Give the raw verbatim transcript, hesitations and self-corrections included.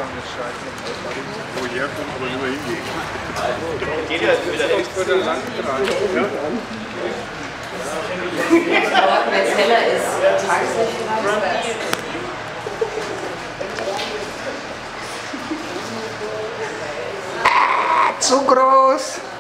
Woher kommt, aber nicht mehr hingehen. Geht ja wieder Vor der Land rein. Wenn es heller ist, Tageslicht vielleicht. Zu groß!